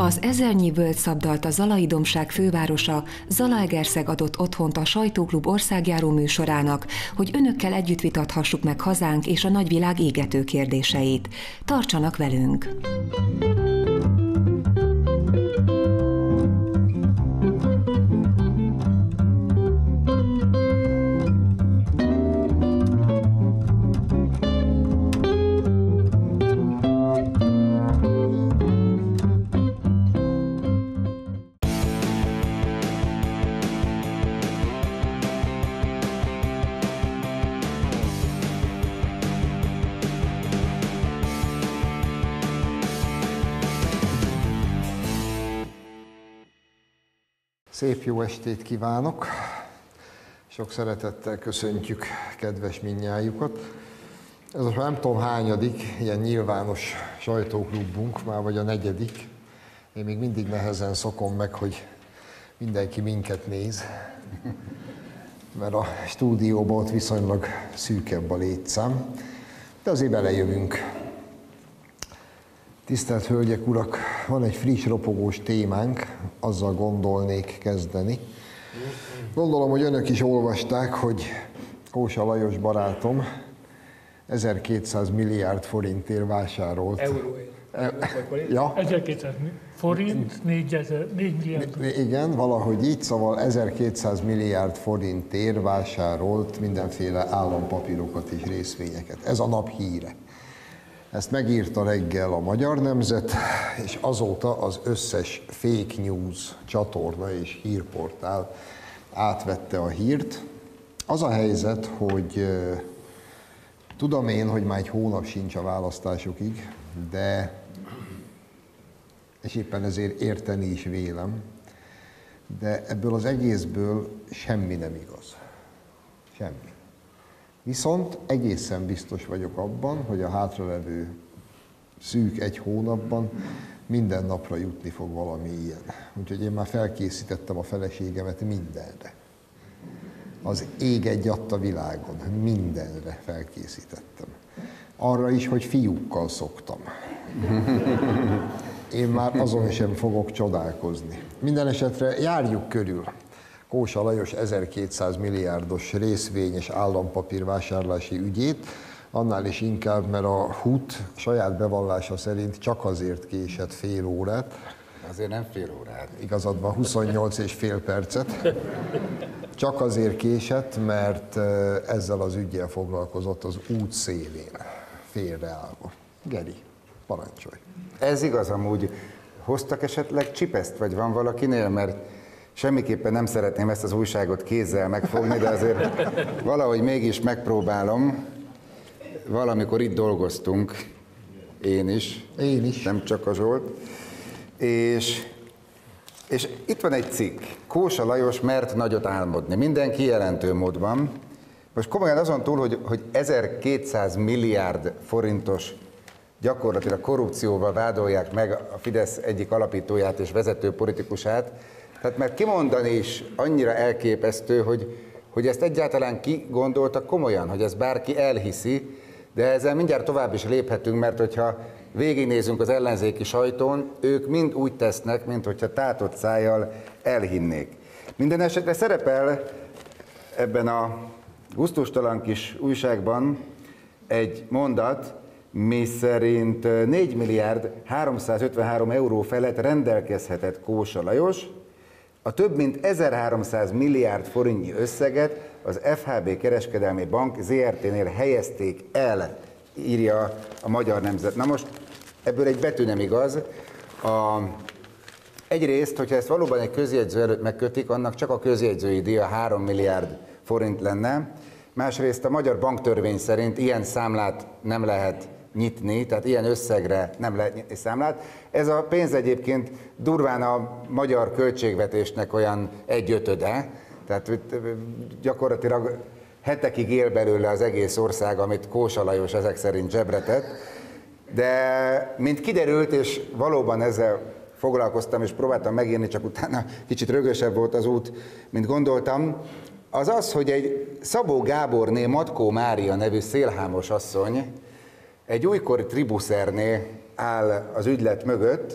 Az ezernyi völgyszabdalt a Zalai-dombság fővárosa, Zalaegerszeg adott otthont a Sajtóklub országjáró műsorának, hogy önökkel együtt vitathassuk meg hazánk és a nagyvilág égető kérdéseit. Tartsanak velünk! Szép jó estét kívánok! Sok szeretettel köszöntjük kedves mindnyájukat. Ez most nem tudom hányadik ilyen nyilvános sajtóklubunk, már vagy a negyedik. Én még mindig nehezen szokom meg, hogy mindenki minket néz, mert a stúdióban ott viszonylag szűkebb a létszám, de azért belejövünk. Tisztelt Hölgyek, Urak, van egy friss, ropogós témánk, azzal gondolnék kezdeni. Gondolom, hogy önök is olvasták, hogy Kósa Lajos barátom 1200 milliárd forintért vásárolt. Euróért. Ja. 1200 forint, 4 milliárd. Igen, valahogy így, szóval 1200 milliárd forintért vásárolt mindenféle állampapírokat és részvényeket. Ez a nap híre. Ezt megírta reggel a Magyar Nemzet, és azóta az összes fake news csatorna és hírportál átvette a hírt. Az a helyzet, hogy tudom én, hogy már egy hónap sincs a választásokig, de, és éppen ezért érteni is vélem, de ebből az egészből semmi nem igaz. Semmi. Viszont egészen biztos vagyok abban, hogy a hátralevő szűk egy hónapban minden napra jutni fog valami ilyen. Úgyhogy én már felkészítettem a feleségemet mindenre. Az ég egyatt a világon, mindenre felkészítettem. Arra is, hogy fiúkkal szoktam. Én már azon sem fogok csodálkozni. Minden esetre járjuk körül Kósa Lajos 1200 milliárdos részvény és állampapírvásárlási ügyét, annál is inkább, mert a HUT saját bevallása szerint csak azért késett fél órát. Azért nem fél órát. Igazad van, 28 és fél percet. Csak azért késett, mert ezzel az üggyel foglalkozott az út szélén, félreállva. Geri, parancsolj. Ez igaz amúgy. Hoztak esetleg csipeszt, vagy van valakinél, mert semmiképpen nem szeretném ezt az újságot kézzel megfogni, de azért valahogy mégis megpróbálom. Valamikor itt dolgoztunk, én is. Én is. Nem csak a Zsolt. És itt van egy cikk. Kósa Lajos mert nagyot álmodni. Minden kijelentő módban. Most komolyan azon túl, hogy 1200 milliárd forintos gyakorlatilag korrupcióval vádolják meg a Fidesz egyik alapítóját és vezető politikusát, tehát mert kimondani is annyira elképesztő, hogy ezt egyáltalán ki gondolta komolyan, hogy ezt bárki elhiszi, de ezzel mindjárt tovább is léphetünk, mert hogyha végignézünk az ellenzéki sajtón, ők mind úgy tesznek, mint hogyha tátott szájjal elhinnék. Minden esetre szerepel ebben a gusztustalan kis újságban egy mondat, miszerint 4 milliárd 353 euró felett rendelkezhetett Kósa Lajos, a több mint 1300 milliárd forintnyi összeget az FHB Kereskedelmi Bank ZRT-nél helyezték el, írja a Magyar Nemzet. Na most ebből egy betű nem igaz. Egyrészt, hogyha ezt valóban egy közjegyző előtt megkötik, annak csak a közjegyzői díja 3 milliárd forint lenne. Másrészt a magyar banktörvény szerint ilyen számlát nem lehet nyitni, tehát ilyen összegre nem lehet nyitni számlát. Ez a pénz egyébként durván a magyar költségvetésnek olyan 1/5, tehát gyakorlatilag hetekig él belőle az egész ország, amit Kósa Lajos ezek szerint zsebretett. De mint kiderült, és valóban ezzel foglalkoztam, és próbáltam megírni, csak utána kicsit rögösebb volt az út, mint gondoltam, az az, hogy egy Szabó Gáborné Matkó Mária nevű szélhámos asszony egy újkori tribuszerné áll az ügylet mögött,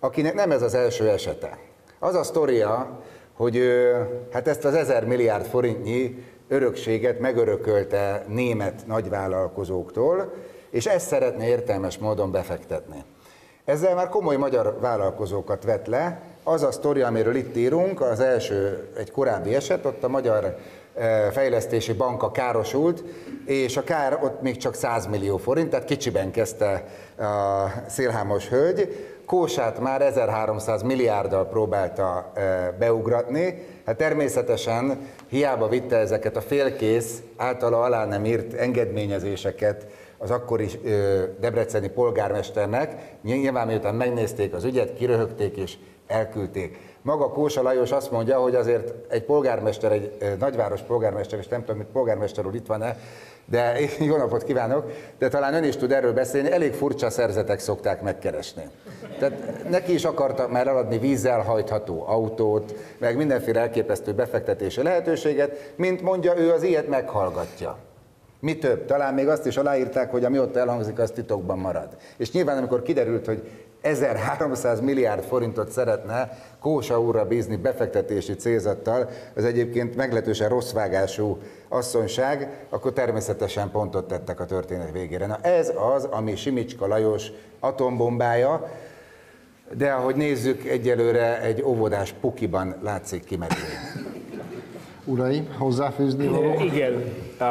akinek nem ez az első esete. Az a sztoria, hogy hát ezt az 1000 milliárd forintnyi örökséget megörökölte német nagyvállalkozóktól, és ezt szeretné értelmes módon befektetni. Ezzel már komoly magyar vállalkozókat vett le. Az a sztori, amiről itt írunk, az első egy korábbi eset, ott a Magyar Fejlesztési Banka károsult, és a kár ott még csak 100 millió forint, tehát kicsiben kezdte a szélhámos hölgy. Kósát már 1300 milliárddal próbálta beugratni, hát természetesen hiába vitte ezeket a félkész, általa alá nem írt engedményezéseket az akkori debreceni polgármesternek, nyilván miután megnézték az ügyet, kiröhögték és elküldték. Maga Kósa Lajos azt mondja, hogy azért egy polgármester, egy nagyváros polgármester, és nem tudom, hogy polgármester úr itt van-e, de jó napot kívánok, de talán ön is tud erről beszélni, elég furcsa szerzetek szokták megkeresni. Tehát neki is akartak már eladni vízzel hajtható autót, meg mindenféle elképesztő befektetési lehetőséget, mint mondja, ő az ilyet meghallgatja. Mi több, talán még azt is aláírták, hogy ami ott elhangzik, az titokban marad. És nyilván, amikor kiderült, hogy 1300 milliárd forintot szeretne Kósa úrra bízni befektetési célzattal, az egyébként meglehetősen rosszvágású asszonyság, akkor természetesen pontot tettek a történet végére. Na ez az, ami Simicska Lajos atombombája, de ahogy nézzük, egyelőre egy óvodás pukiban látszik kimerülni. Uraim, hozzáfűzni való? Igen,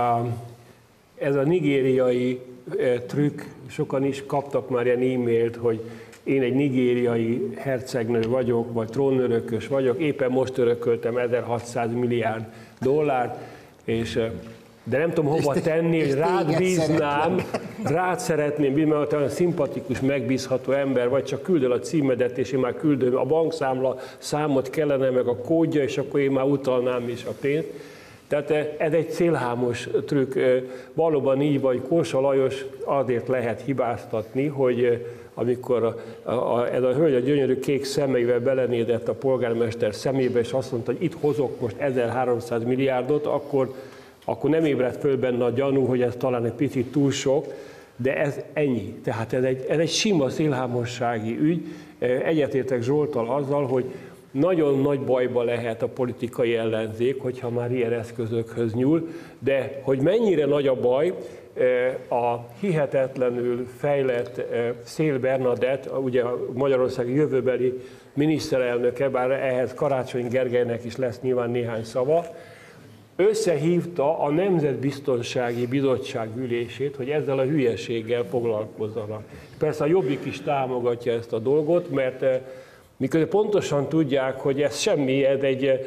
ez a nigériai trükk, sokan is kaptak már ilyen e-mailt, hogy én egy nigériai hercegnő vagyok, vagy trónörökös vagyok, éppen most örököltem 1600 milliárd dollárt, de nem tudom hova tenni, hogy rád bíznám, rád szeretném bízni, mert olyan szimpatikus, megbízható ember vagy, csak küld el a címedet, és én már küldöm, a bankszámla számot kellene, meg a kódja, és akkor én már utalnám is a pénzt. Tehát ez egy szélhámos trükk. Valóban így vagy, Kósa Lajos azért lehet hibáztatni, hogy amikor ez a hölgy a gyönyörű kék szemeivel belenézett a polgármester szemébe, és azt mondta, hogy itt hozok most 1300 milliárdot, akkor nem ébredt föl benne a gyanú, hogy ez talán egy picit túl sok, de ez ennyi. Tehát ez egy sima szélhámossági ügy. Egyetértek Zsolttal azzal, hogy nagyon nagy bajba lehet a politikai ellenzék, hogyha már ilyen eszközökhöz nyúl, de hogy mennyire nagy a baj, a hihetetlenül fejlett Széll Bernadett, ugye a Magyarország jövőbeli miniszterelnöke, bár ehhez Karácsony Gergelynek is lesz nyilván néhány szava, összehívta a Nemzetbiztonsági Bizottság ülését, hogy ezzel a hülyeséggel foglalkozzanak. Persze a Jobbik is támogatja ezt a dolgot, mert miközben pontosan tudják, hogy ez semmi, ez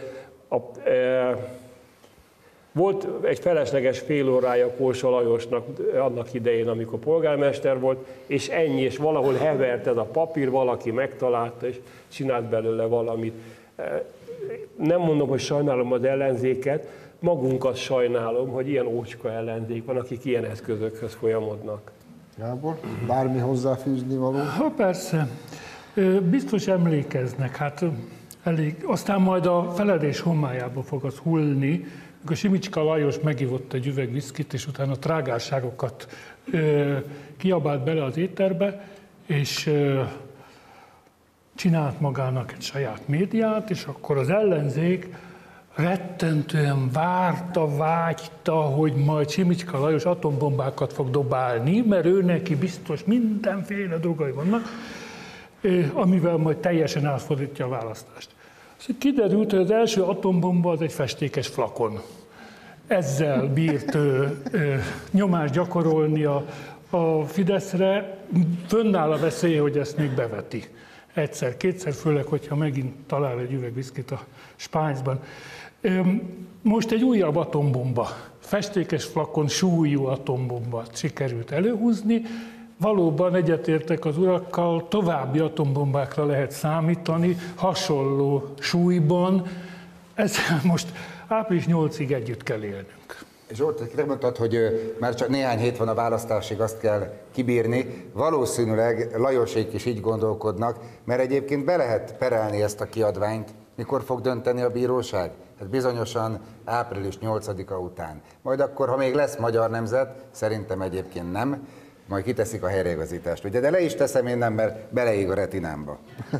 volt egy felesleges fél órája Kósa Lajosnak annak idején, amikor polgármester volt, és ennyi, és valahol hevert ez a papír, valaki megtalálta, és csinált belőle valamit. Nem mondom, hogy sajnálom az ellenzéket, magunkat sajnálom, hogy ilyen ócska ellenzék van, akik ilyen eszközökhöz folyamodnak. Gábor, bármi hozzáfűzni való? Ha persze, biztos emlékeznek, hát elég, aztán majd a feledés homályába fog az hullni, amikor Simicska Lajos megivott egy üveg viszkit, és utána trágárságokat kiabált bele az étterbe, és csinált magának egy saját médiát, és akkor az ellenzék rettentően várta, vágyta, hogy majd Simicska Lajos atombombákat fog dobálni, mert ő neki biztos mindenféle dolgai vannak, amivel majd teljesen átfordítja a választást. Aztán kiderült, hogy az első atombomba az egy festékes flakon. Ezzel bírt nyomást gyakorolni a Fideszre, fönnáll a veszélye, hogy ezt még beveti. Egyszer, kétszer, főleg, hogyha megint talál egy üveg viszkit a spájzban. Most egy újabb atombomba, festékes flakon súlyú atombomba sikerült előhúzni. Valóban egyetértek az urakkal, további atombombákra lehet számítani, hasonló súlyban. Ezzel most április 8-ig együtt kell élnünk. Zsolt, megmondtad, hogy már csak néhány hét van a választásig, azt kell kibírni. Valószínűleg Lajosék is így gondolkodnak, mert egyébként be lehet perelni ezt a kiadványt. Mikor fog dönteni a bíróság? Hát bizonyosan április 8-a után. Majd akkor, ha még lesz Magyar Nemzet, szerintem egyébként nem, majd kiteszik a helyreigazítást, ugye? De le is teszem én nem, mert beleég a retinámba.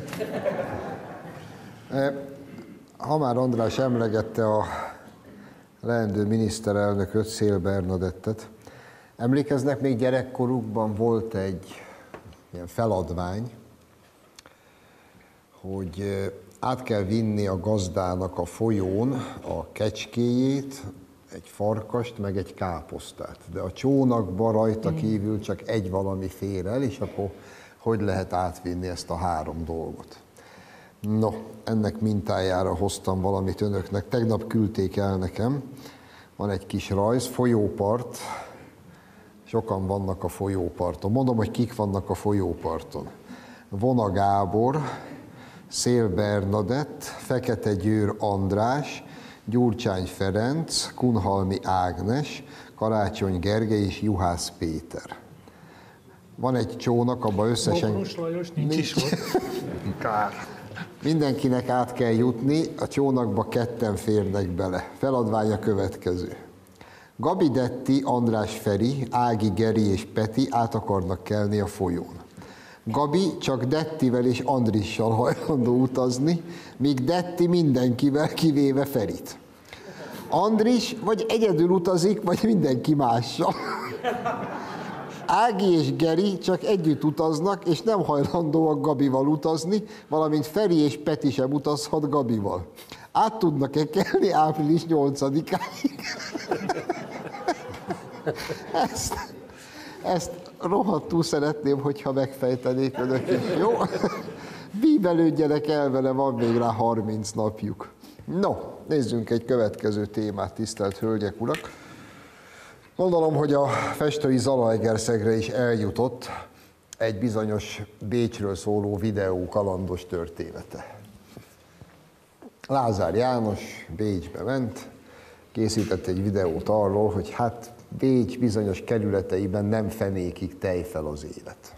Ha már András emlegette a leendő miniszterelnököt, Széll Bernadettet, emlékeznek, még gyerekkorukban volt egy ilyen feladvány, hogy át kell vinni a gazdának a folyón a kecskéjét, egy farkast, meg egy káposztát. De a csónakban rajta kívül csak egy valami fér el, és akkor hogy lehet átvinni ezt a 3 dolgot? No, ennek mintájára hoztam valamit önöknek. Tegnap küldték el nekem. Van egy kis rajz, folyópart. Sokan vannak a folyóparton. Mondom, hogy kik vannak a folyóparton. Vona Gábor, Széll Bernadett, Fekete Győr András, Gyurcsány Ferenc, Kunhalmi Ágnes, Karácsony Gergely és Juhász Péter. Van egy csónak, abban összesen... Bokros Lajos nincs is ott. Kár. Mindenkinek át kell jutni, a csónakba 2 férnek bele. Feladványa következő. Gabi Detti, András Feri, Ági Geri és Peti át akarnak kelni a folyón. Gabi csak Dettivel és Andrissal hajlandó utazni, míg Detti mindenkivel, kivéve Ferit. Andris vagy egyedül utazik, vagy mindenki mással. Ági és Geri csak együtt utaznak, és nem hajlandóak Gabival utazni, valamint Feri és Peti sem utazhat Gabival. Át tudnak-e kelni április 8-áig? Ezt rohadtul szeretném, hogyha megfejtenék önök is, jó? Bíbelődjenek el vele, van még rá 30 napjuk. No, nézzünk egy következő témát, tisztelt hölgyek, urak. Gondolom, hogy a festői Zalaegerszegre is eljutott egy bizonyos Bécsről szóló videó kalandos története. Lázár János Bécsbe ment, készített egy videót arról, hogy hát Bécs bizonyos kerületeiben nem fenékig tejfel az élet.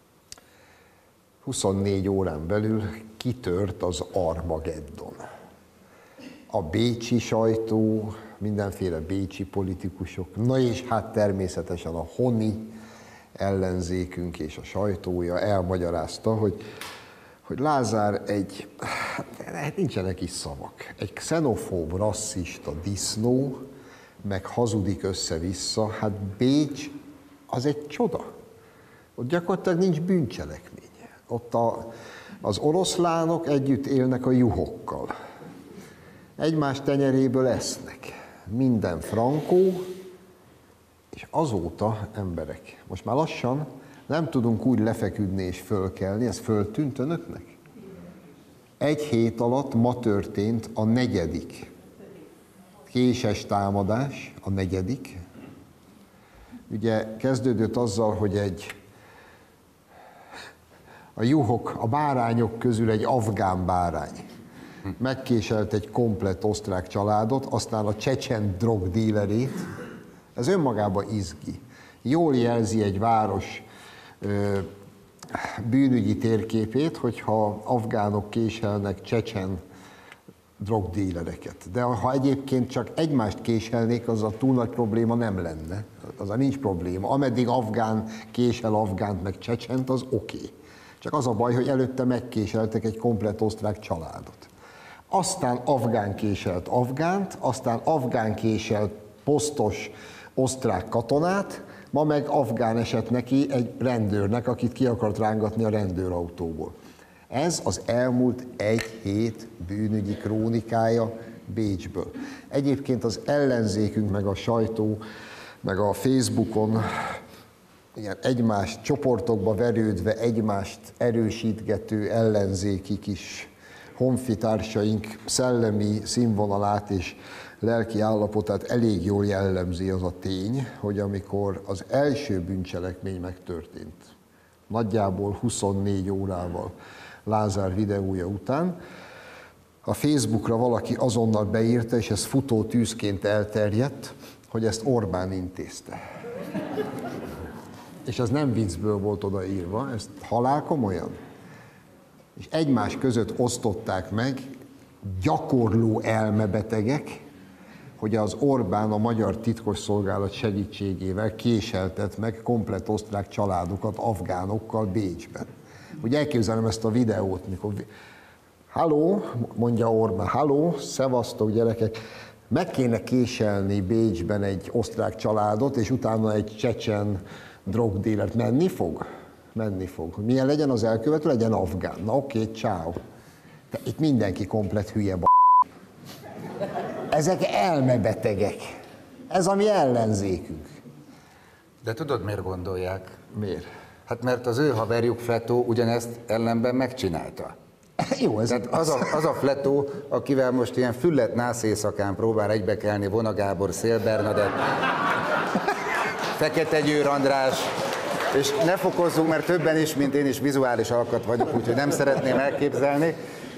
24 órán belül kitört az Armageddon. A bécsi sajtó, mindenféle bécsi politikusok, na és hát természetesen a honi ellenzékünk és a sajtója elmagyarázta, hogy Lázár hát nincsenek is szavak, egy xenofób, rasszista disznó, meg hazudik össze-vissza, hát Bécs az egy csoda. Ott gyakorlatilag nincs bűncselekmény. Ott az oroszlánok együtt élnek a juhokkal. Egymás tenyeréből esznek. Minden frankó, és azóta emberek. Most már lassan nem tudunk úgy lefeküdni és fölkelni, ez föltűnt önöknek? 1 hét alatt ma történt a 4. késes támadás, a 4. Ugye kezdődött azzal, hogy a juhok, a bárányok közül egy afgán bárány megkéselt egy komplett osztrák családot, aztán a csecsen drogdílerét. Ez önmagában izgi. Jól jelzi egy város bűnügyi térképét, hogyha afgánok késelnek csecsen drogdílereket. De ha egyébként csak egymást késelnék, az a túl nagy probléma nem lenne. Azzal nincs probléma. Ameddig afgán késel afgánt meg csecsent, az oké. Csak az a baj, hogy előtte megkéseltek egy komplett osztrák családot. Aztán afgán késelt afgánt, aztán afgán késelt posztos osztrák katonát, ma meg afgán esett neki egy rendőrnek, akit ki akart rángatni a rendőrautóból. Ez az elmúlt 1 hét bűnügyi krónikája Bécsből. Egyébként az ellenzékünk, meg a sajtó, meg a Facebookon ilyen egymás csoportokba verődve, egymást erősítgető ellenzéki kis honfitársaink szellemi színvonalát és lelki állapotát elég jól jellemzi az a tény, hogy amikor az első bűncselekmény megtörtént, nagyjából 24 órával Lázár videója után, a Facebookra valaki azonnal beírta, és ez futó tűzként elterjedt, hogy ezt Orbán intézte. És ez nem viccből volt odaírva, ezt halálkomolyan. És egymás között osztották meg gyakorló elmebetegek, hogy az Orbán a magyar titkosszolgálat segítségével késeltet meg komplett osztrák családokat afgánokkal Bécsben. Úgy elképzelem ezt a videót, mikor halló, mondja Orbán, halló, szevasztok gyerekek, meg kéne késelni Bécsben egy osztrák családot, és utána egy csecsen drogdílert. Menni fog? Menni fog. Milyen legyen az elkövető? Legyen afgán. Na oké, ciao. De itt mindenki komplett hülye Ezek elmebetegek. Ez a mi ellenzékünk. De tudod, miért gondolják? Miért? Hát mert az ő haverjuk Fletó ugyanezt ellenben megcsinálta. Jó, ez az a Fletó, akivel most ilyen füllet nász éjszakán próbál egybekelni Vona Gábor, Szél Bernadett, Fekete Győr András, és ne fokozzunk, mert többen is, mint én is vizuális alkat vagyok, úgyhogy nem szeretném elképzelni,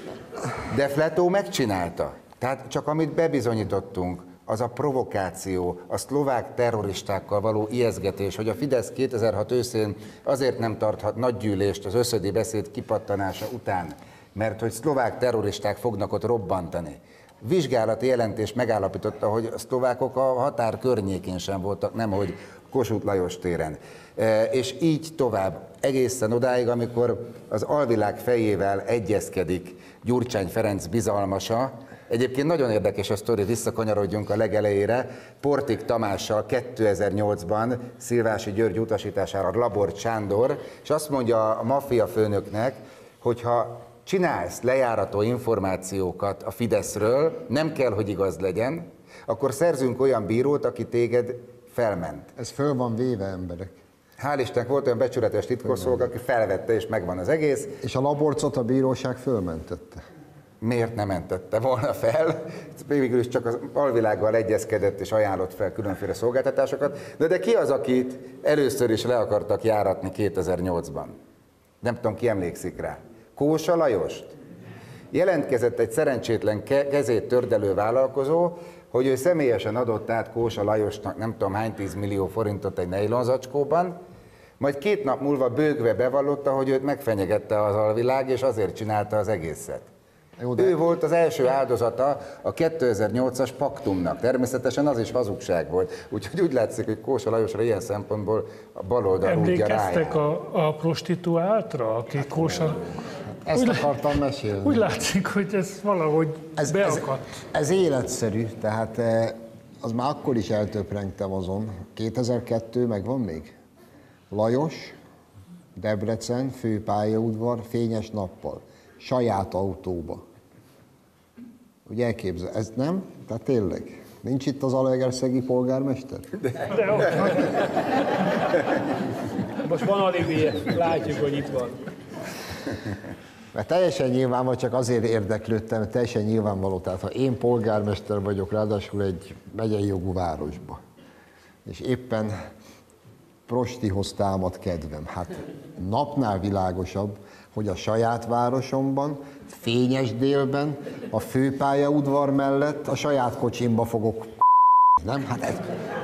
de Fletó megcsinálta. Tehát csak amit bebizonyítottunk, az a provokáció, a szlovák terroristákkal való ijesztgetés, hogy a Fidesz 2006 őszén azért nem tarthat nagygyűlést az összödi beszéd kipattanása után, mert hogy szlovák terroristák fognak ott robbantani. Vizsgálati jelentés megállapította, hogy a szlovákok a határ környékén sem voltak, nemhogy Kossuth Lajos téren. És így tovább, egészen odáig, amikor az alvilág fejével egyezkedik Gyurcsány Ferenc bizalmasa. Egyébként nagyon érdekes a sztori, visszakanyarodjunk a legelejére. Portik Tamással 2008-ban Szilvási György utasítására Labort Sándor, és azt mondja a maffia főnöknek, hogyha csinálsz lejárató információkat a Fideszről, nem kell, hogy igaz legyen, akkor szerzünk olyan bírót, aki téged felment. Ez föl van véve, emberek. Hál' Istennek volt olyan becsületes titkosszolgálat, aki felvette, és megvan az egész. És a Laborcot a bíróság fölmentette. Miért nem mentette volna fel? Végül is csak az alvilággal egyezkedett és ajánlott fel különféle szolgáltatásokat. De ki az, akit először is le akartak járatni 2008-ban? Nem tudom, ki emlékszik rá. Kósa Lajost. Jelentkezett egy szerencsétlen kezét tördelő vállalkozó, hogy ő személyesen adott át Kósa Lajosnak nem tudom hány 10 millió forintot egy nejlonzacskóban, majd 2 nap múlva bőgve bevallotta, hogy őt megfenyegette az alvilág, és azért csinálta az egészet. Jó, de... Ő volt az első áldozata a 2008-as paktumnak. Természetesen az is hazugság volt. Úgyhogy úgy látszik, hogy Kósa Lajosra ilyen szempontból a baloldal rúdja rájár. Emlékeztek a prostituáltra, aki Kósa... Ezt akartam mesélni. Úgy látszik, hogy ez valahogy beakadt. Ez életszerű, tehát az már akkor is eltöprengtem azon. 2002 megvan még? Lajos, Debrecen, főpályaudvar, fényes nappal, saját autóba. Ugye elképzel, ez nem? Tehát tényleg. Nincs itt az zalaegerszegi polgármester? De most van alibije, látjuk, hogy itt van. Mert teljesen nyilvánvaló, csak azért érdeklődtem, mert teljesen nyilvánvaló, tehát ha én polgármester vagyok, ráadásul egy megyei jogú városba, és éppen prostihoz támad kedvem, hát napnál világosabb, hogy a saját városomban, fényes délben, a főpályaudvar mellett a saját kocsimba fogok nem? Hát ez...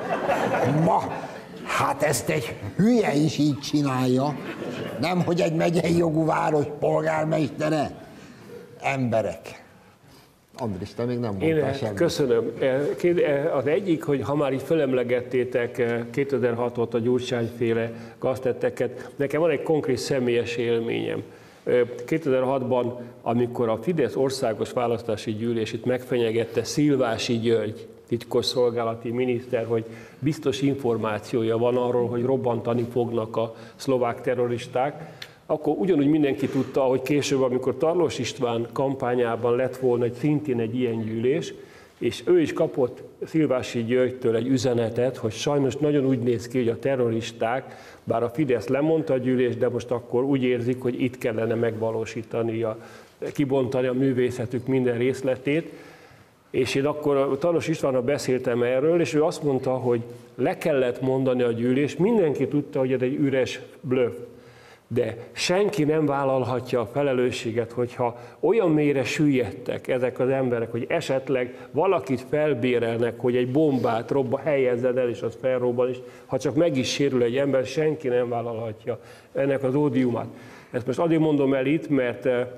Hát ezt egy hülye is így csinálja, nem hogy egy megyei jogú város polgármestere. Emberek. Andris, te még nem mondtál semmit. Köszönöm. Az egyik, hogy ha már így fölemlegettétek 2006-ot a Gyurcsány-féle gaztetteket, nekem van egy konkrét személyes élményem. 2006-ban, amikor a Fidesz országos választási gyűlés itt megfenyegette Szilvási György, titkosszolgálati miniszter, hogy biztos információja van arról, hogy robbantani fognak a szlovák terroristák, akkor ugyanúgy mindenki tudta, hogy később, amikor Tarlós István kampányában lett volna szintén egy ilyen gyűlés, és ő is kapott Szilvási Györgytől egy üzenetet, hogy sajnos nagyon úgy néz ki, hogy a terroristák, bár a Fidesz lemondta a gyűlést, de most akkor úgy érzik, hogy itt kellene megvalósítani, kibontani a művészetük minden részletét. És én akkor Tarlós Istvánnal beszéltem erről, és ő azt mondta, hogy le kellett mondani a gyűlést, mindenki tudta, hogy ez egy üres blöff. De senki nem vállalhatja a felelősséget, hogyha olyan mélyre süllyedtek ezek az emberek, hogy esetleg valakit felbérelnek, hogy egy bombát helyezzen el, és az felrobban, és ha csak meg is sérül egy ember, senki nem vállalhatja ennek az ódiumát. Ezt most azért mondom el itt, mert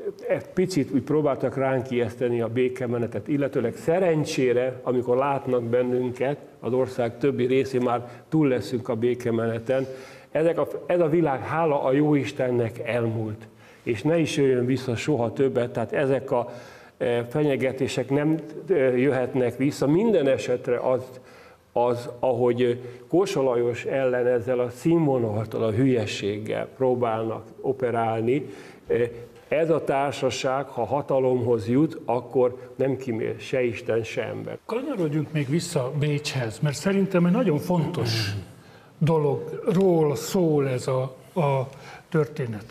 egy picit úgy próbáltak ránk ijeszteni a békemenetet, illetőleg szerencsére, amikor látnak bennünket, az ország többi részén már túl leszünk a békemeneten, ez a világ, hála a Jóistennek, elmúlt. És ne is jöjjön vissza soha többet, tehát ezek a fenyegetések nem jöhetnek vissza. Minden esetre az, ahogy Kósa Lajos ellen ezzel a színvonaltal, a hülyességgel próbálnak operálni, ez a társaság, ha hatalomhoz jut, akkor nem kímél se Isten, se ember. Kanyarodjunk még vissza Bécshez, mert szerintem egy nagyon fontos dologról szól ez a történet.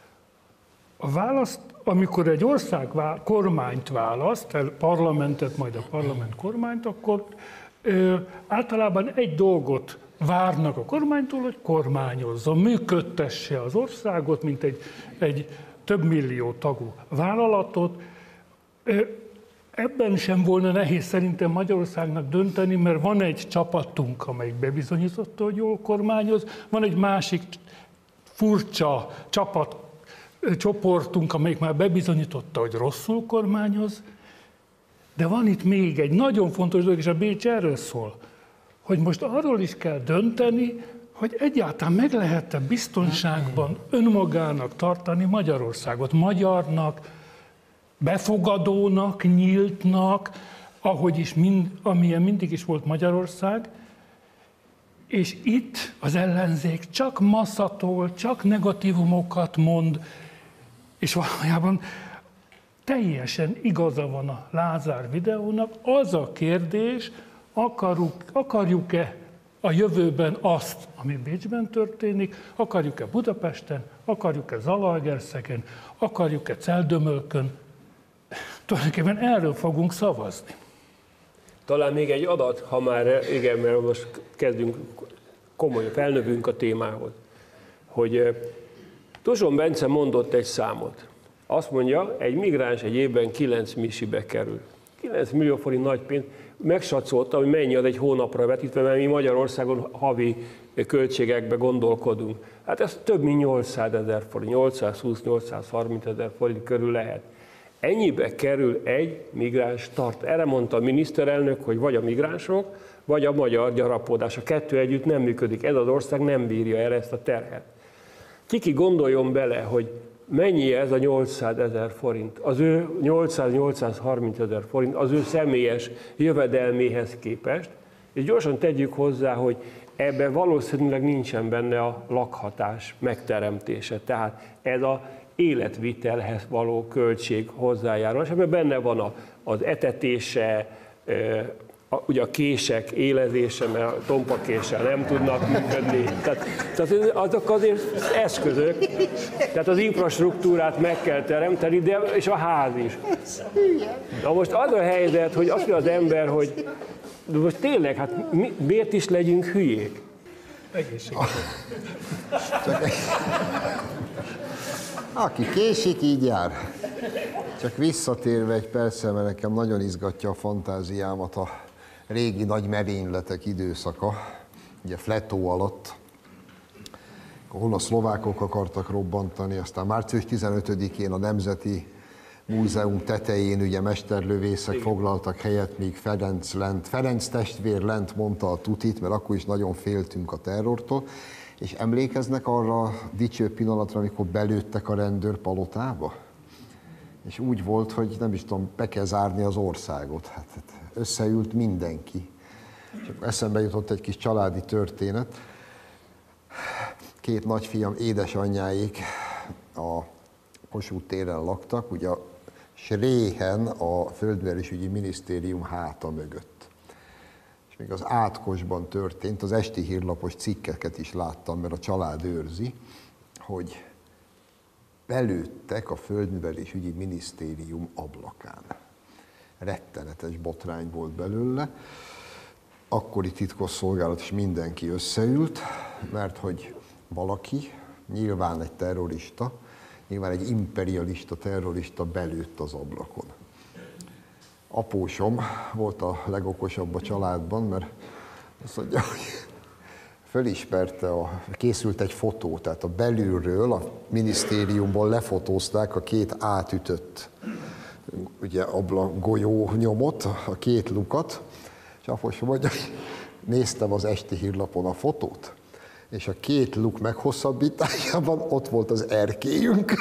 A választ, amikor egy ország kormányt választ, parlamentet, majd a parlament kormányt, akkor általában egy dolgot várnak a kormánytól, hogy kormányozzon, működtesse az országot, mint egy több millió tagú vállalatot. Ebben sem volna nehéz szerintem Magyarországnak dönteni, mert van egy csapatunk, amelyik bebizonyította, hogy jól kormányoz, van egy másik furcsa csoportunk, amelyik már bebizonyította, hogy rosszul kormányoz, de van itt még egy nagyon fontos dolog, és a Bécs erről szól, hogy most arról is kell dönteni, hogy egyáltalán meg lehet-e biztonságban önmagának tartani Magyarországot, magyarnak, befogadónak, nyíltnak, amilyen mindig is volt Magyarország, és itt az ellenzék csak masszatol, csak negatívumokat mond, és valójában teljesen igaza van a Lázár videónak. Az a kérdés, akarjuk-e a jövőben azt, ami Bécsben történik, akarjuk-e Budapesten, akarjuk-e Zalaegerszegen, akarjuk-e Celldömölkön. Tulajdonképpen erről fogunk szavazni. Talán még egy adat, ha már igen, mert most kezdünk komolyan, felnövünk a témához, hogy Tuzson Bence mondott egy számot. Azt mondja, egy migráns egy évben 9 misibe kerül. 9 millió forint nagy pénz. Megsatszolta, hogy mennyi az egy hónapra vetítve, mert mi Magyarországon havi költségekbe gondolkodunk. Hát ez több mint 800 000 forint, 820-830 000 forint körül lehet. Ennyibe kerül egy migráns start. Erre mondta a miniszterelnök, hogy vagy a migránsok, vagy a magyar gyarapodás. A kettő együtt nem működik. Ez az ország nem bírja el ezt a terhet. Ki gondoljon bele, hogy mennyi ez a 800 000 forint, az ő 800-830 000 forint az ő személyes jövedelméhez képest, és gyorsan tegyük hozzá, hogy ebben valószínűleg nincsen benne a lakhatás megteremtése, tehát ez az életvitelhez való költség hozzájárulás, ebben benne van az etetése, ugye a kések élezése, mert a tompakéssel nem tudnak működni. Tehát azok azért eszközök, tehát az infrastruktúrát meg kell teremteni, és a ház is. Na most az a helyzet, hogy azt mondja az ember, hogy de most tényleg, hát miért is legyünk hülyék? Aki késik, így jár. Csak visszatérve egy percre, mert nekem nagyon izgatja a fantáziámat a régi nagy merényletek időszaka, ugye Fletó alatt, ahol a szlovákok akartak robbantani, aztán március 15-én a Nemzeti Múzeum tetején ugye mesterlövészek foglaltak helyet, míg Ferenc testvér lent mondta a tutit, mert akkor is nagyon féltünk a terrortól, és emlékeznek arra a dicső pillanatra, amikor belőttek a rendőrpalotába? És úgy volt, hogy nem is tudom, be kell zárni az országot. Hát összeült mindenki. És akkor eszembe jutott egy kis családi történet. 2 nagyfiam édesanyjáik a Kossuth téren laktak, ugye a Sréhen a Földművelésügyi Minisztérium háta mögött. És még az Átkosban történt, az esti hírlapos cikkeket is láttam, mert a család őrzi, hogy belőttek a Földművelésügyi Minisztérium ablakán. Rettenetes botrány volt belőle. Akkori titkosszolgálat és mindenki összeült, mert hogy valaki, nyilván egy terrorista, nyilván egy imperialista terrorista belőtt az ablakon. Apósom volt a legokosabb a családban, mert azt mondja, hogy fölismerte, készült egy fotó, tehát a belülről, a minisztériumból lefotózták a két átütött ugye golyó nyomot, a két lukat, és Apos mondja, néztem az esti hírlapon a fotót, és a két luk meghosszabbításában ott volt az erkélyünk.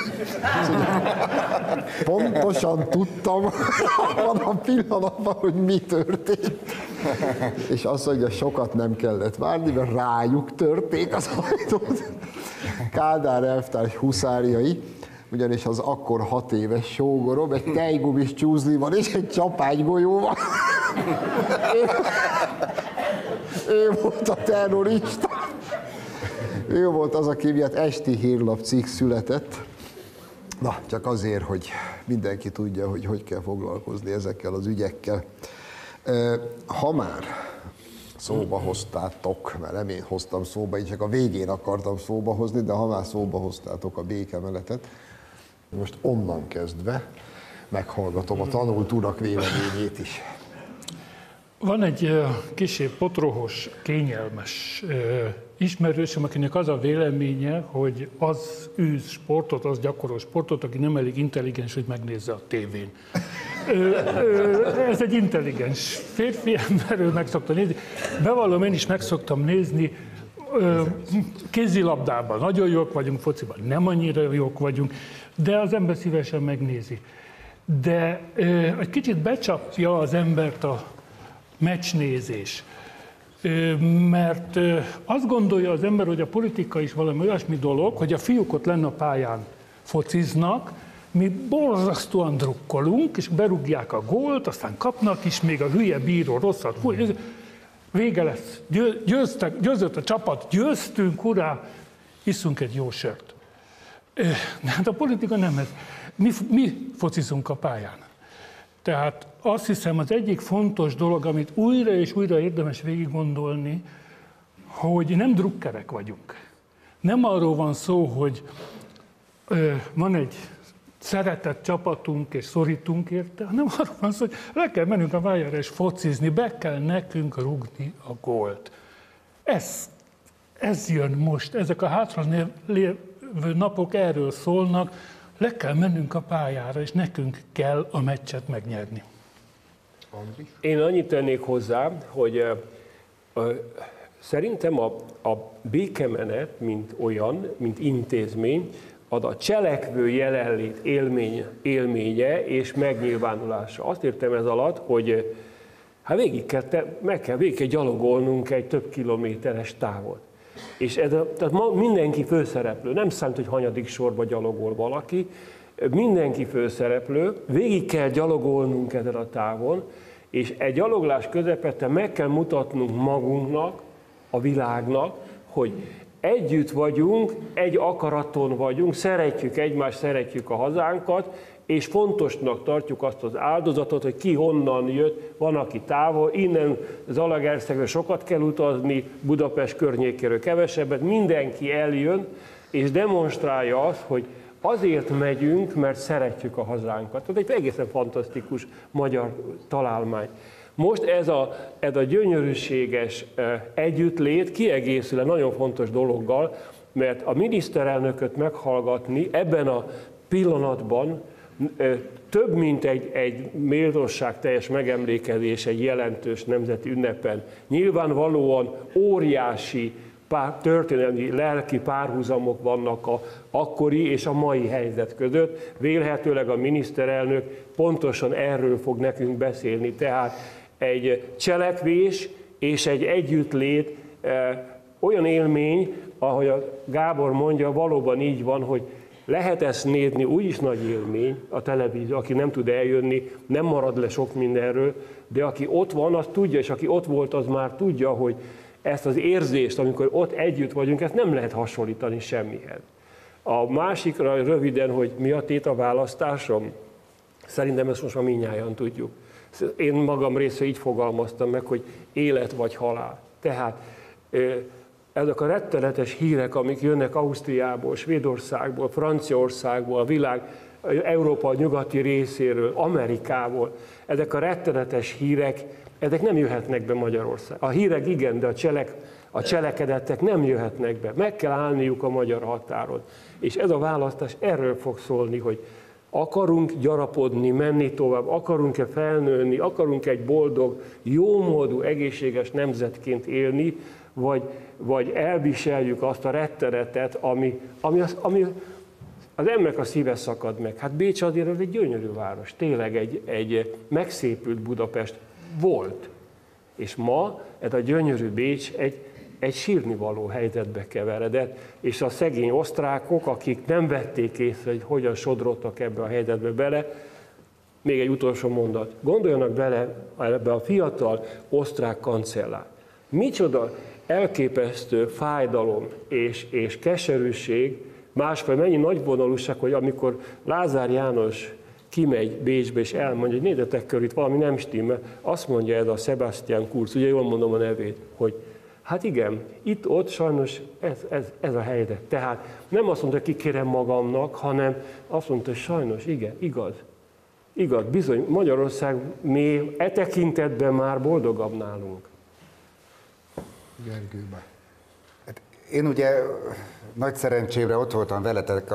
Pontosan tudtam abban a pillanatban, hogy mi történt. És azt mondja, sokat nem kellett várni, mert rájuk törték az ajtót. Kádár elvtárs huszárjai, ugyanis az akkor 6 éves sógorom egy tejgumis csúzlival és egy csapánygolyóval. Ő volt a terrorista. Ő volt az, aki miatt esti hírlap cikk született. Na, csak azért, hogy mindenki tudja, hogy hogy kell foglalkozni ezekkel az ügyekkel. Ha már szóba hoztátok, mert nem én hoztam szóba, én csak a végén akartam szóba hozni, de ha már szóba hoztátok a békemeletet, most onnan kezdve meghallgatom a tanult urak véleményét is. Van egy kissé potrohos, kényelmes ismerősöm, akinek az a véleménye, hogy az űz sportot, az gyakorol sportot, aki nem elég intelligens, hogy megnézze a tévén. Ez egy intelligens férfi ember, ő meg szokta nézni. Bevallom, én is meg szoktam nézni, kézilabdában nagyon jók vagyunk, fociban nem annyira jók vagyunk, de az ember szívesen megnézi. De egy kicsit becsapja az embert a meccsnézés. Mert azt gondolja az ember, hogy a politika is valami olyasmi dolog, hogy a fiúk ott lenne a pályán fociznak, mi borzasztóan drukkolunk, és berúgják a gólt, aztán kapnak is, még a hülye bíró rosszat fúj, vége lesz, győzött a csapat, győztünk, hurrá, iszunk egy jó sört. Hát a politika nem ez. Mi focizunk a pályán. Tehát azt hiszem, az egyik fontos dolog, amit újra és újra érdemes végig gondolni, hogy nem drukkerek vagyunk. Nem arról van szó, hogy van egy szeretett csapatunk és szorítunk érte, hanem arról van szó, hogy le kell mennünk a pályára és focizni, be kell nekünk rúgni a gólt. Ez jön most, ezek a hátra lévő napok erről szólnak, le kell mennünk a pályára, és nekünk kell a meccset megnyerni. Én annyit tennék hozzá, hogy szerintem a békemenet, mint olyan, mint intézmény, ad a cselekvő jelenlét élménye és megnyilvánulása. Azt értem ez alatt, hogy hát végig kell gyalogolnunk egy több kilométeres távot. És tehát ma mindenki főszereplő, nem számít, hogy hanyadik sorba gyalogol valaki, mindenki főszereplő, végig kell gyalogolnunk ezen a távon, és egy gyaloglás közepette meg kell mutatnunk magunknak, a világnak, hogy együtt vagyunk, egy akaraton vagyunk, szeretjük egymást, szeretjük a hazánkat, és fontosnak tartjuk azt az áldozatot, hogy ki honnan jött, van, aki távol, innen Zalaegerszegről sokat kell utazni, Budapest környékéről kevesebbet, mindenki eljön, és demonstrálja azt, hogy azért megyünk, mert szeretjük a hazánkat. Ez egy egészen fantasztikus magyar találmány. Most ez a gyönyörűséges együttlét kiegészül nagyon fontos dologgal, mert a miniszterelnököt meghallgatni ebben a pillanatban több, mint egy méltóságteljes megemlékezés egy jelentős nemzeti ünnepen. Nyilvánvalóan óriási történelmi, lelki párhuzamok vannak a akkori és a mai helyzet között. Vélhetőleg a miniszterelnök pontosan erről fog nekünk beszélni. Tehát egy cselekvés és egy együttlét olyan élmény, ahogy a Gábor mondja, valóban így van, hogy lehet ezt nézni, úgyis nagy élmény a televízió, aki nem tud eljönni, nem marad le sok mindenről, de aki ott van, az tudja, és aki ott volt, az már tudja, hogy ezt az érzést, amikor ott együtt vagyunk, ezt nem lehet hasonlítani semmihez. A másikra röviden, hogy mi a tét a választásom, szerintem ezt most már mindnyájan tudjuk. Én magam részre így fogalmaztam meg, hogy élet vagy halál. Tehát ezek a rettenetes hírek, amik jönnek Ausztriából, Svédországból, Franciaországból, a világ, Európa nyugati részéről, Amerikából, ezek a rettenetes hírek, ezek nem jöhetnek be Magyarország. A hírek igen, de a A cselekedetek nem jöhetnek be, meg kell állniuk a magyar határon. És ez a választás erről fog szólni, hogy akarunk gyarapodni, menni tovább, akarunk-e felnőni, akarunk egy boldog, jómódú, egészséges nemzetként élni, vagy elviseljük azt a rettenetet, ami az emberek a szíve szakad meg. Hát Bécs azért egy gyönyörű város, tényleg egy megszépült Budapest volt. És ma ez a gyönyörű Bécs egy sírnivaló helyzetbe keveredett, és a szegény osztrákok, akik nem vették észre, hogy hogyan sodródtak ebbe a helyzetbe bele, még egy utolsó mondat, gondoljanak bele ebbe a fiatal osztrák kancellár. Micsoda elképesztő fájdalom és keserűség, másfél mennyi nagyvonalúság, hogy amikor Lázár János kimegy Bécsbe és elmondja, hogy nézzetek körül, itt valami nem stimmel, azt mondja ez a Sebastian Kurz, ugye jól mondom a nevét, hogy hát igen, itt-ott sajnos ez a helyzet. Tehát nem azt mondta, kikérem magamnak, hanem azt mondta, hogy sajnos, igen, igaz. Igaz, bizony, Magyarország még e tekintetben már boldogabb nálunk. Gergőben. Én ugye nagy szerencsémre ott voltam veletek,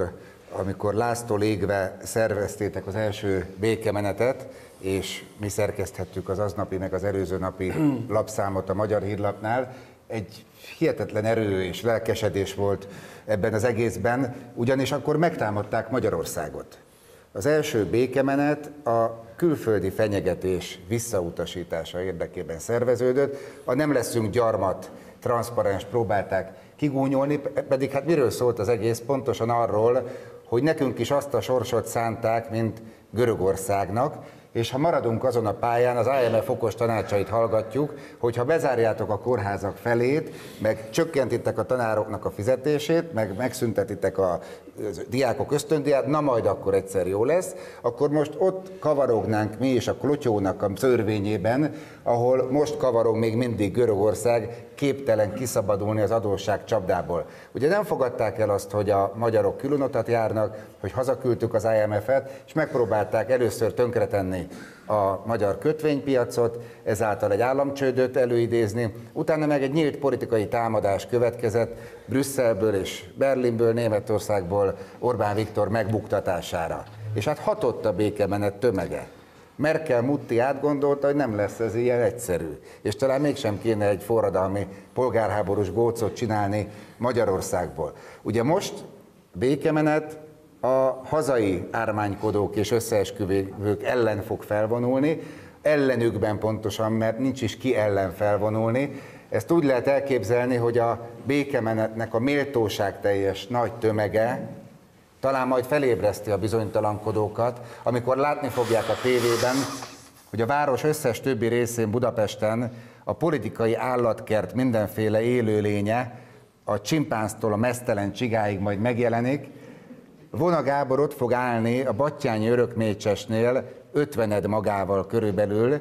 amikor láztól égve szerveztétek az első békemenetet, és mi szerkeszthettük az aznapi, meg az előző napi lapszámot a Magyar Hírlapnál. Egy hihetetlen erő és lelkesedés volt ebben az egészben, ugyanis akkor megtámadták Magyarországot. Az első békemenet a külföldi fenyegetés visszautasítása érdekében szerveződött, a nem leszünk gyarmat transzparens próbálták kigúnyolni, pedig hát miről szólt az egész? Pontosan arról, hogy nekünk is azt a sorsot szánták, mint Görögországnak, és ha maradunk azon a pályán, az IMF okos tanácsait hallgatjuk, hogy ha bezárjátok a kórházak felét, meg csökkentitek a tanároknak a fizetését, meg megszüntetitek a diákok ösztöndíját, na majd akkor egyszer jó lesz, akkor most ott kavarognánk mi is a klotyónak a szörvényében, ahol most kavarog még mindig Görögország, képtelen kiszabadulni az adósság csapdából. Ugye nem fogadták el azt, hogy a magyarok különutat járnak, hogy hazaküldtük az IMF-et, és megpróbálták először tönkretenni a magyar kötvénypiacot, ezáltal egy államcsődöt előidézni, utána meg egy nyílt politikai támadás következett Brüsszelből és Berlinből, Németországból Orbán Viktor megbuktatására. És hát hatott a békemenet tömege. Merkel Mutti átgondolta, hogy nem lesz ez ilyen egyszerű, és talán mégsem kéne egy forradalmi, polgárháborús gócot csinálni Magyarországból. Ugye most békemenet a hazai ármánykodók és összeesküvők ellen fog felvonulni, ellenükben pontosan, mert nincs is ki ellen felvonulni. Ezt úgy lehet elképzelni, hogy a békemenetnek a méltóságteljes nagy tömege talán majd felébreszti a bizonytalankodókat, amikor látni fogják a tévében, hogy a város összes többi részén Budapesten a politikai állatkert mindenféle élőlénye, a csimpánztól a meztelen csigáig majd megjelenik. Vona Gábor ott fog állni a Batthyány Örökmécsesnél 50 magával körülbelül,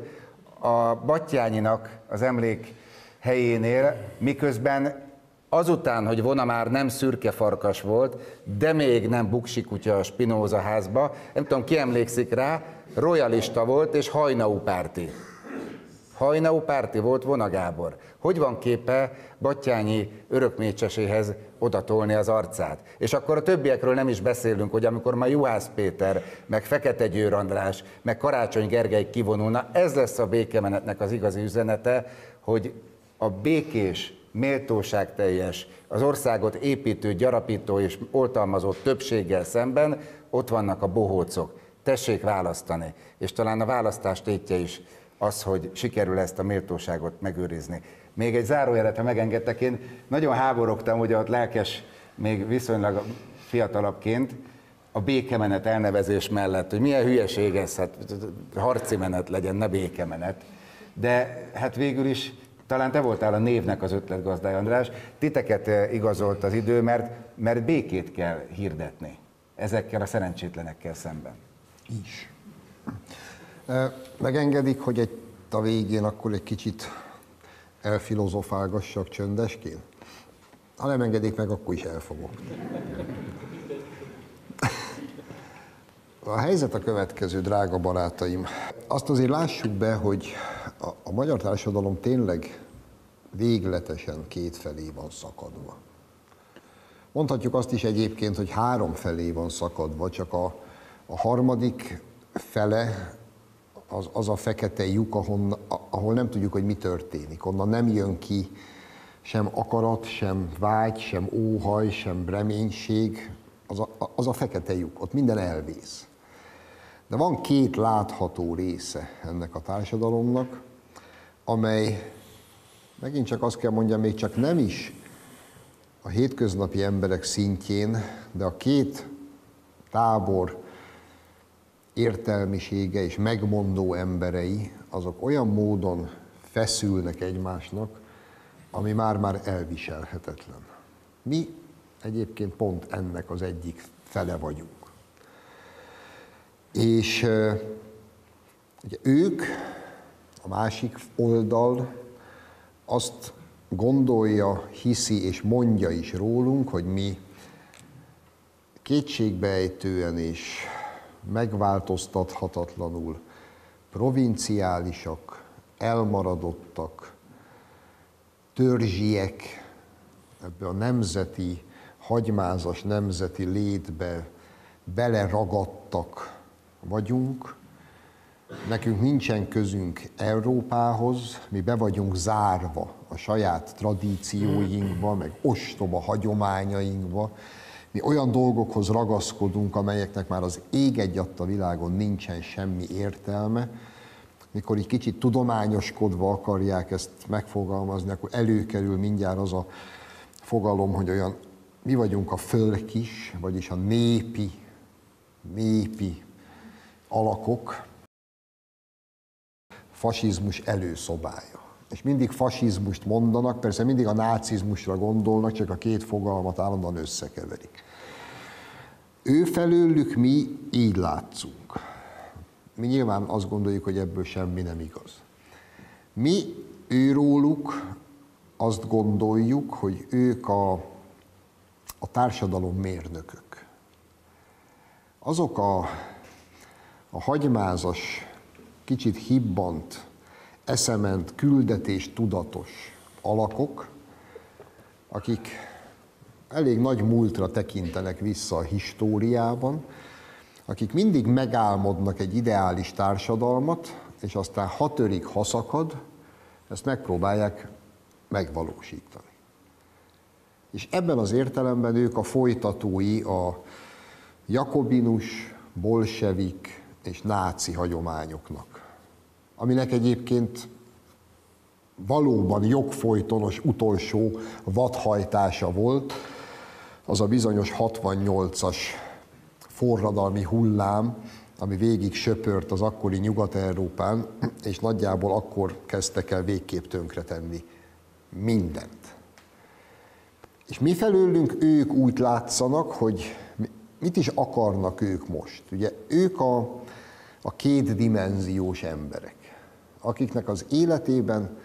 a Batthyányinak az emlék helyénél, miközben azután, hogy Vona már nem szürke farkas volt, de még nem buksi kutya a Spinoza házba, nem tudom, ki emlékszik rá, royalista volt és Hajnau párti. Hajnau párti volt Vona Gábor. Hogy van képe Batthyányi Örökmécseséhez odatolni az arcát? És akkor a többiekről nem is beszélünk, hogy amikor már Juhász Péter, meg Fekete Győr András, meg Karácsony Gergely kivonulna, ez lesz a békemenetnek az igazi üzenete, hogy a békés, méltóságteljes, az országot építő, gyarapító és oltalmazó többséggel szemben ott vannak a bohócok. Tessék választani. És talán a választás tétje is az, hogy sikerül ezt a méltóságot megőrizni. Még egy zárójelet, ha megengedtek, én nagyon háborogtam, ugye ott lelkes, még viszonylag fiatalabbként, a békemenet elnevezés mellett, hogy milyen hülyeség ez, hát harci menet legyen, ne békemenet. De hát végül is talán te voltál a névnek az ötletgazdája, András, titeket igazolt az idő, mert békét kell hirdetni ezekkel a szerencsétlenekkel szemben. Is. Megengedik, hogy itt a végén akkor egy kicsit elfilozofálgassak csöndesként? Ha nem engedik meg, akkor is elfogok. A helyzet a következő, drága barátaim. Azt azért lássuk be, hogy a magyar társadalom tényleg végletesen kétfelé van szakadva. Mondhatjuk azt is egyébként, hogy három felé van szakadva, csak a harmadik fele az a fekete lyuk, ahol nem tudjuk, hogy mi történik. Onnan nem jön ki sem akarat, sem vágy, sem óhaj, sem reménység. Az a fekete lyuk, ott minden elvész. De van két látható része ennek a társadalomnak, amely, megint csak azt kell mondjam, még csak nem is a hétköznapi emberek szintjén, de a két tábor értelmisége és megmondó emberei, azok olyan módon feszülnek egymásnak, ami már elviselhetetlen. Mi egyébként pont ennek az egyik fele vagyunk. És ugye ők, a másik oldal azt gondolja, hiszi és mondja is rólunk, hogy mi kétségbeejtően és megváltoztathatatlanul provinciálisak, elmaradottak, törzsiek, ebbe a nemzeti, hagymázas nemzeti létbe beleragadtak vagyunk. Nekünk nincsen közünk Európához, mi be vagyunk zárva a saját tradícióinkba, meg ostoba hagyományainkba. Mi olyan dolgokhoz ragaszkodunk, amelyeknek már az ég egyatt világon nincsen semmi értelme. Mikor egy kicsit tudományoskodva akarják ezt megfogalmazni, akkor előkerül mindjárt az a fogalom, hogy olyan, mi vagyunk a fölkis, vagyis a népi alakok, fasizmus előszobája. És mindig fasizmust mondanak, persze mindig a nácizmusra gondolnak, csak a két fogalmat állandóan összekeverik. Ő felőlük mi így látszunk. Mi nyilván azt gondoljuk, hogy ebből semmi nem igaz. Mi őróluk azt gondoljuk, hogy ők a társadalom mérnökök. Azok a hagymázas, kicsit hibbant, eszement, küldetés tudatos alakok, akik elég nagy múltra tekintenek vissza a históriában, akik mindig megálmodnak egy ideális társadalmat, és aztán ha törik, ha szakad, ezt megpróbálják megvalósítani. És ebben az értelemben ők a folytatói a jakobinus, bolsevik és náci hagyományoknak, aminek egyébként valóban jogfolytonos utolsó vadhajtása volt, az a bizonyos 68-as forradalmi hullám, ami végig söpört az akkori Nyugat-Európán, és nagyjából akkor kezdtek el végképp tönkretenni mindent. És mi felőlünk ők úgy látszanak, hogy mit is akarnak ők most. Ugye ők a kétdimenziós emberek, akiknek az életében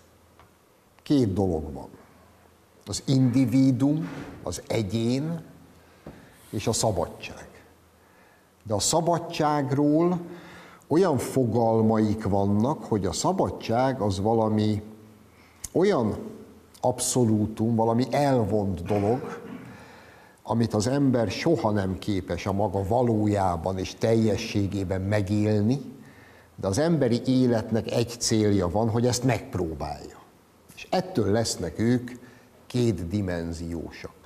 két dolog van. Az individuum, az egyén és a szabadság. De a szabadságról olyan fogalmaik vannak, hogy a szabadság az valami olyan abszolútum, valami elvont dolog, amit az ember soha nem képes a maga valójában és teljességében megélni, de az emberi életnek egy célja van, hogy ezt megpróbálja. És ettől lesznek ők kétdimenziósak.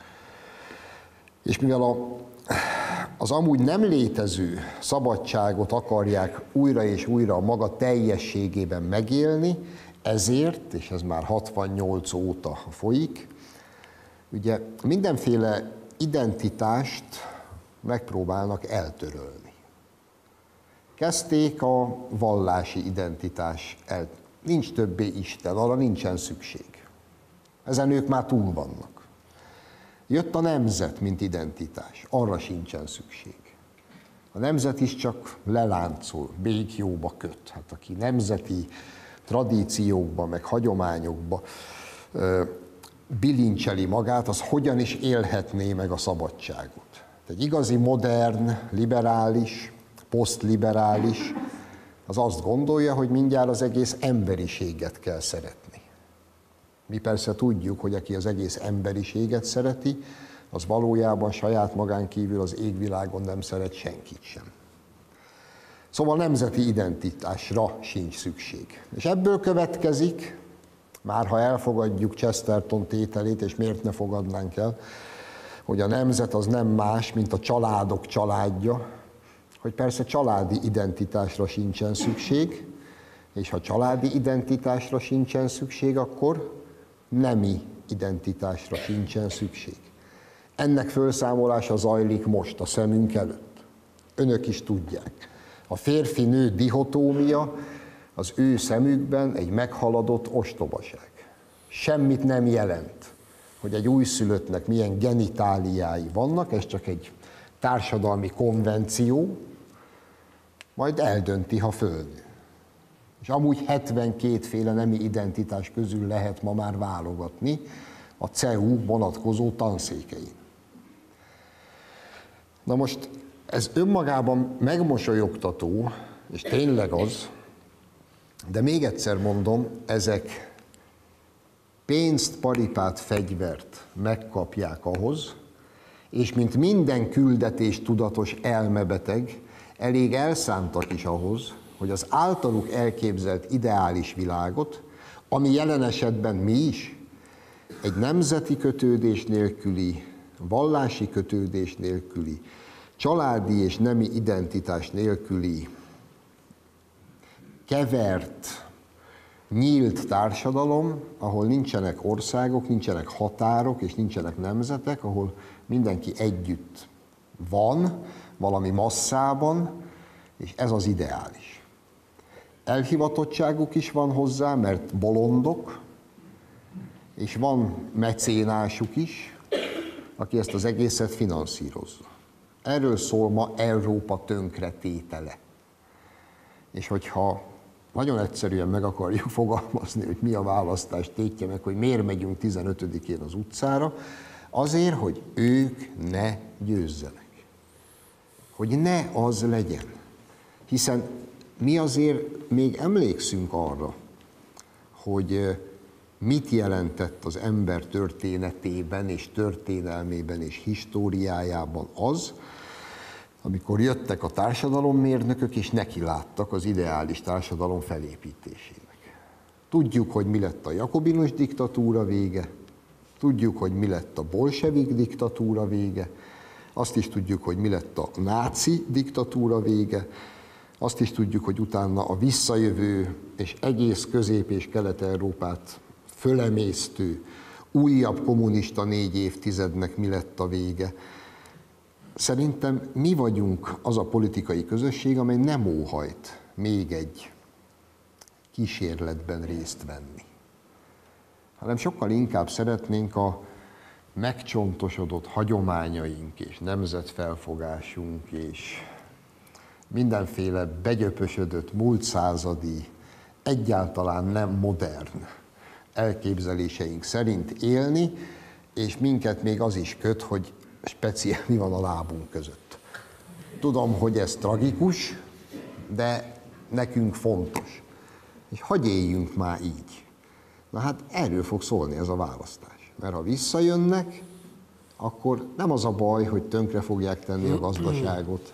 És mivel az amúgy nem létező szabadságot akarják újra és újra a maga teljességében megélni, ezért, és ez már 68 óta folyik, ugye mindenféle identitást megpróbálnak eltörölni. Kezdték a vallási identitás nincs többé Isten, arra nincsen szükség. Ezen ők már túl vannak. Jött a nemzet, mint identitás, arra sincsen szükség. A nemzet is csak leláncol, békjóba köt. Hát aki nemzeti tradíciókba, meg hagyományokba bilincseli magát, az hogyan is élhetné meg a szabadságot. Egy igazi modern, liberális, posztliberális, az azt gondolja, hogy mindjárt az egész emberiséget kell szeretni. Mi persze tudjuk, hogy aki az egész emberiséget szereti, az valójában saját magán kívül az égvilágon nem szeret senkit sem. Szóval nemzeti identitásra sincs szükség. És ebből következik, már ha elfogadjuk Chesterton tételét, és miért ne fogadnánk el, hogy a nemzet az nem más, mint a családok családja, hogy persze családi identitásra sincsen szükség, és ha családi identitásra sincsen szükség, akkor nemi identitásra sincsen szükség. Ennek felszámolása zajlik most a szemünk előtt. Önök is tudják. A férfi-nő dihotómia az ő szemükben egy meghaladott ostobaság. Semmit nem jelent, hogy egy újszülöttnek milyen genitáliái vannak, ez csak egy társadalmi konvenció, majd eldönti, ha fölnő. És amúgy 72 féle nemi identitás közül lehet ma már válogatni a CEU vonatkozó tanszékein. Na most ez önmagában megmosolyogtató, és tényleg az, de még egyszer mondom, ezek pénzt, paripát, fegyvert megkapják ahhoz, és mint minden küldetés tudatos elmebeteg, elég elszántak is ahhoz, hogy az általuk elképzelt ideális világot, ami jelen esetben mi is, egy nemzeti kötődés nélküli, vallási kötődés nélküli, családi és nemi identitás nélküli, kevert, nyílt társadalom, ahol nincsenek országok, nincsenek határok és nincsenek nemzetek, ahol mindenki együtt van, valami masszában, és ez az ideális. Elhivatottságuk is van hozzá, mert bolondok, és van mecénásuk is, aki ezt az egészet finanszírozza. Erről szól ma Európa tönkretétele. És hogyha nagyon egyszerűen meg akarjuk fogalmazni, hogy mi a választás tétje meg, hogy miért megyünk 15-én az utcára, azért, hogy ők ne győzzenek. Hogy ne az legyen. Hiszen mi azért még emlékszünk arra, hogy mit jelentett az ember történetében és történelmében és históriájában az, amikor jöttek a társadalommérnökök és nekiláttak az ideális társadalom felépítésének. Tudjuk, hogy mi lett a jakobinus diktatúra vége, tudjuk, hogy mi lett a bolsevik diktatúra vége, azt is tudjuk, hogy mi lett a náci diktatúra vége, azt is tudjuk, hogy utána a visszajövő és egész Közép- és Kelet-Európát fölemésztő újabb kommunista 4 évtizednek mi lett a vége. Szerintem mi vagyunk az a politikai közösség, amely nem óhajt még egy kísérletben részt venni, hanem sokkal inkább szeretnénk a megcsontosodott hagyományaink és nemzetfelfogásunk és mindenféle begyöpösödött múltszázadi, egyáltalán nem modern elképzeléseink szerint élni, és minket még az is köt, hogy speciál mi van a lábunk között. Tudom, hogy ez tragikus, de nekünk fontos. És hadd éljünk már így. Na hát erről fog szólni ez a választás. Mert ha visszajönnek, akkor nem az a baj, hogy tönkre fogják tenni a gazdaságot.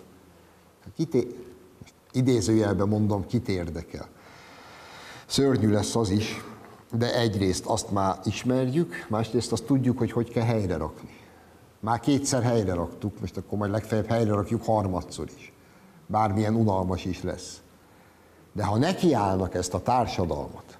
Idézőjelben mondom, kit érdekel. Szörnyű lesz az is, de egyrészt azt már ismerjük, másrészt azt tudjuk, hogy hogy kell helyre rakni. Már 2-szer helyre raktuk, most akkor majd legfeljebb helyre rakjuk harmadszor is. Bármilyen unalmas is lesz. De ha nekiállnak ezt a társadalmat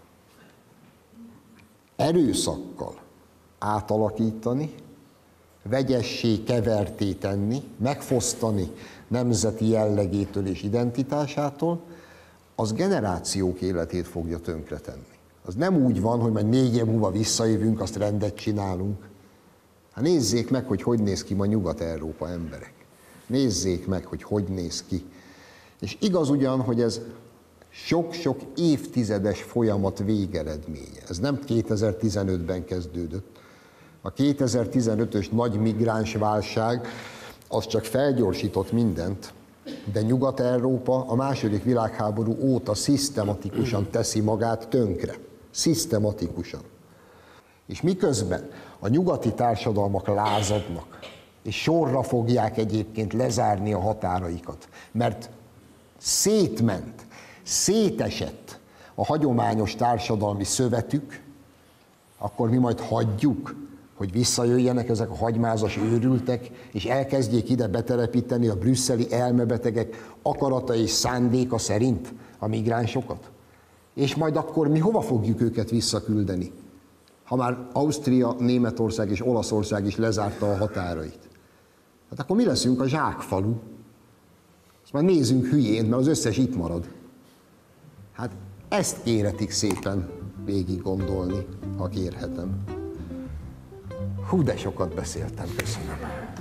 erőszakkal átalakítani, vegyessé, keverté tenni, megfosztani nemzeti jellegétől és identitásától, az generációk életét fogja tönkretenni. Az nem úgy van, hogy majd 4 év múlva visszajövünk, azt rendet csinálunk. Hát nézzék meg, hogy néz ki ma Nyugat-Európa emberek. Nézzék meg, hogy néz ki. És igaz ugyan, hogy ez sok-sok évtizedes folyamat végeredménye. Ez nem 2015-ben kezdődött. A 2015-ös nagy migráns válság az csak felgyorsított mindent, de Nyugat-Európa a II. Világháború óta szisztematikusan teszi magát tönkre. Szisztematikusan. És miközben a nyugati társadalmak lázadnak, és sorra fogják egyébként lezárni a határaikat, mert szétment, szétesett a hagyományos társadalmi szövetük, akkor mi majd hagyjuk, hogy visszajöjjenek ezek a hagymázas őrültek, és elkezdjék ide betelepíteni a brüsszeli elmebetegek akarata és szándéka szerint a migránsokat? És majd akkor mi hova fogjuk őket visszaküldeni? Ha már Ausztria, Németország és Olaszország is lezárta a határait. Hát akkor mi leszünk a zsákfalu? Azt már nézzünk hülyén, mert az összes itt marad. Hát ezt kéretik szépen végig gondolni, ha kérhetem. Hú, de sokat beszéltem, köszönöm.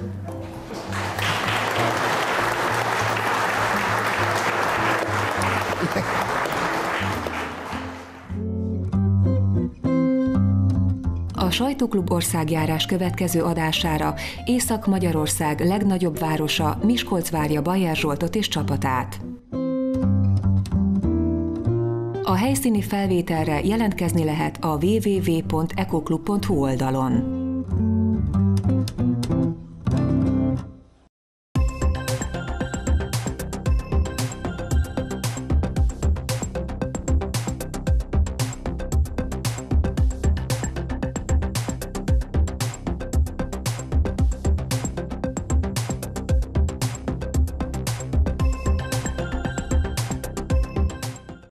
A Sajtóklub országjárás következő adására Észak-Magyarország legnagyobb városa Miskolc várja Bayer Zsoltot és csapatát. A helyszíni felvételre jelentkezni lehet a www.ekoklub.hu oldalon.